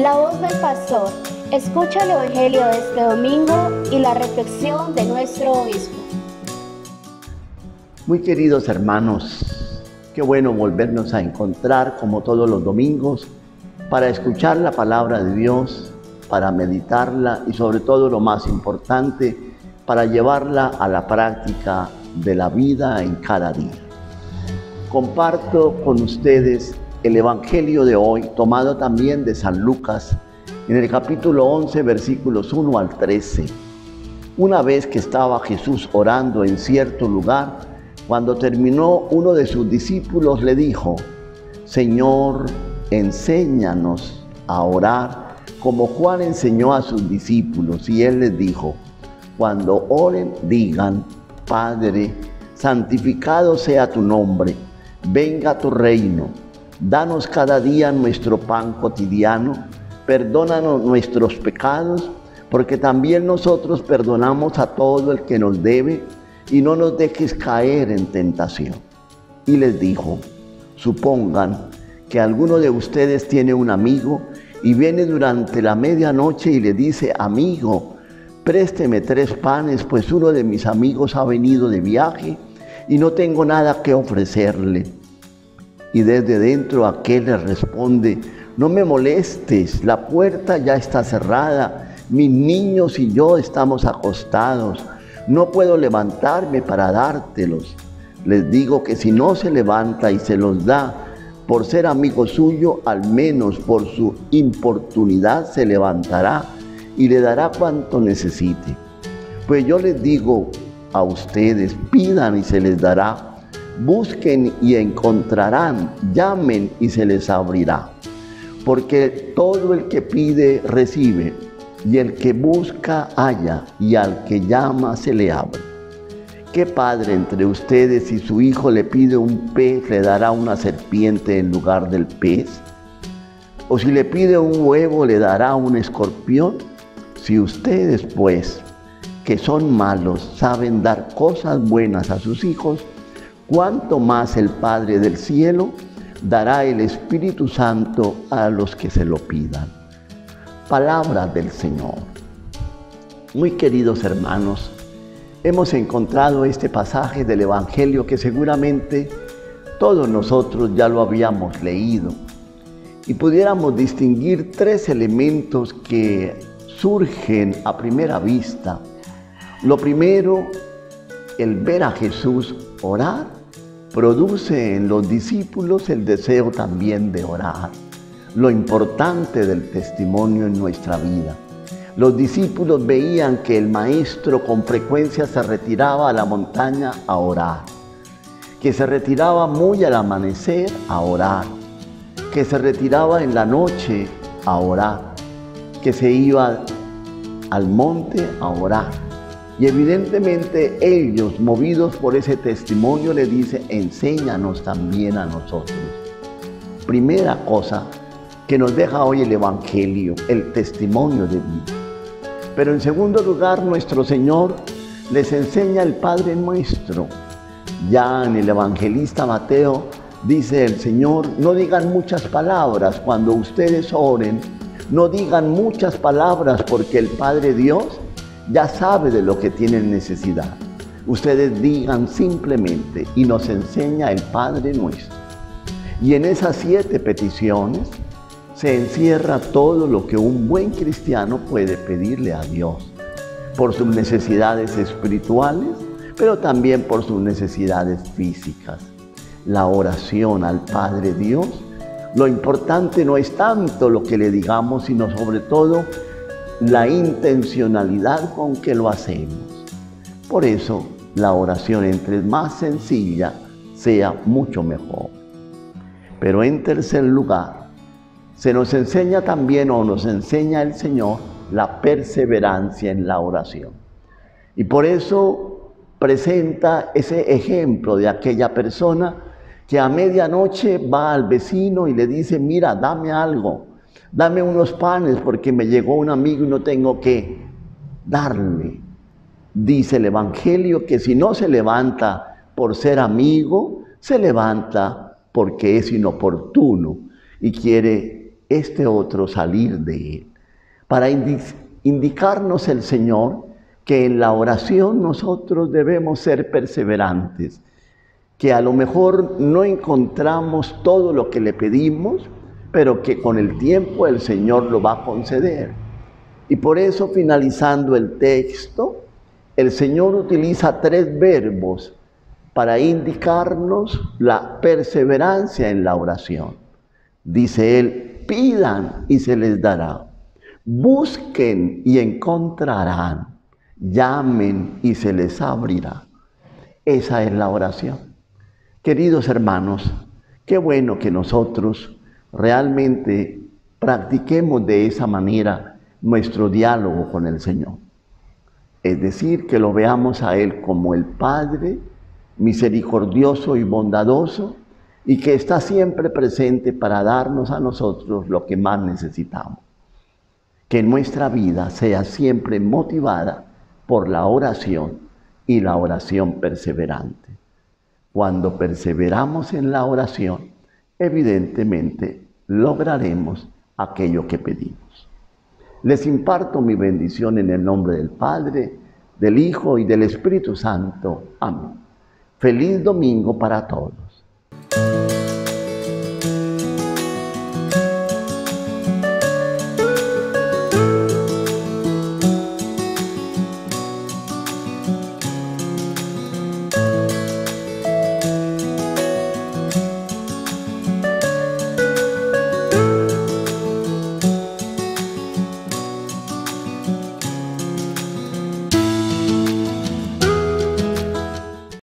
La voz del pastor. Escucha el Evangelio de este domingo y la reflexión de nuestro obispo. Muy queridos hermanos, qué bueno volvernos a encontrar como todos los domingos para escuchar la palabra de Dios, para meditarla y sobre todo lo más importante, para llevarla a la práctica de la vida en cada día. Comparto con ustedes el Evangelio de hoy, tomado también de San Lucas, en el capítulo 11, versículos 1 al 13. Una vez que estaba Jesús orando en cierto lugar, cuando terminó, uno de sus discípulos le dijo: Señor, enséñanos a orar como Juan enseñó a sus discípulos. Y él les dijo: cuando oren, digan: Padre, santificado sea tu nombre, venga tu reino. Danos cada día nuestro pan cotidiano, perdónanos nuestros pecados, porque también nosotros perdonamos a todo el que nos debe, y no nos dejes caer en tentación. Y les dijo: supongan que alguno de ustedes tiene un amigo y viene durante la medianoche y le dice: amigo, présteme 3 panes, pues uno de mis amigos ha venido de viaje y no tengo nada que ofrecerle. Y desde dentro aquel le responde: no me molestes, la puerta ya está cerrada, mis niños y yo estamos acostados, no puedo levantarme para dártelos. Les digo que si no se levanta y se los da por ser amigo suyo, al menos por su importunidad se levantará y le dará cuanto necesite. Pues yo les digo a ustedes: pidan y se les dará. Busquen y encontrarán, llamen y se les abrirá. Porque todo el que pide recibe, y el que busca halla, y al que llama se le abre. ¿Qué padre entre ustedes, si su hijo le pide un pez, le dará una serpiente en lugar del pez? ¿O si le pide un huevo, le dará un escorpión? Si ustedes, pues, que son malos, saben dar cosas buenas a sus hijos, ¿cuánto más el Padre del cielo dará el Espíritu Santo a los que se lo pidan? Palabra del Señor. Muy queridos hermanos, hemos encontrado este pasaje del Evangelio que seguramente todos nosotros ya lo habíamos leído, y pudiéramos distinguir 3 elementos que surgen a primera vista. Lo primero, el ver a Jesús orar produce en los discípulos el deseo también de orar. Lo importante del testimonio en nuestra vida. Los discípulos veían que el Maestro con frecuencia se retiraba a la montaña a orar, que se retiraba muy al amanecer a orar, que se retiraba en la noche a orar, que se iba al monte a orar. Y evidentemente ellos, movidos por ese testimonio, le dicen: enséñanos también a nosotros. Primera cosa que nos deja hoy el Evangelio, el testimonio de vida. Pero en segundo lugar, nuestro Señor les enseña el Padre Nuestro. Ya en el evangelista Mateo dice el Señor: no digan muchas palabras cuando ustedes oren, no digan muchas palabras, porque el Padre Dios ya sabe de lo que tienen necesidad. Ustedes digan simplemente, y nos enseña el Padre Nuestro. Y en esas 7 peticiones se encierra todo lo que un buen cristiano puede pedirle a Dios, por sus necesidades espirituales, pero también por sus necesidades físicas. La oración al Padre Dios, lo importante no es tanto lo que le digamos, sino sobre todo la intencionalidad con que lo hacemos. Por eso, la oración, entre más sencilla, sea mucho mejor. Pero en tercer lugar, se nos enseña también, o nos enseña el Señor, la perseverancia en la oración. Y por eso presenta ese ejemplo de aquella persona que a medianoche va al vecino y le dice: mira, dame algo. Dame unos panes porque me llegó un amigo y no tengo que darle. Dice el Evangelio que si no se levanta por ser amigo, se levanta porque es inoportuno y quiere este otro salir de él. Para indicarnos el Señor que en la oración nosotros debemos ser perseverantes, que a lo mejor no encontramos todo lo que le pedimos, pero que con el tiempo el Señor lo va a conceder. Y por eso, finalizando el texto, el Señor utiliza 3 verbos para indicarnos la perseverancia en la oración. Dice Él: pidan y se les dará, busquen y encontrarán, llamen y se les abrirá. Esa es la oración. Queridos hermanos, qué bueno que nosotros realmente practiquemos de esa manera nuestro diálogo con el Señor. Es decir, que lo veamos a Él como el Padre misericordioso y bondadoso, y que está siempre presente para darnos a nosotros lo que más necesitamos. Que nuestra vida sea siempre motivada por la oración y la oración perseverante. Cuando perseveramos en la oración, evidentemente lograremos aquello que pedimos. Les imparto mi bendición en el nombre del Padre, del Hijo y del Espíritu Santo. Amén. Feliz domingo para todos.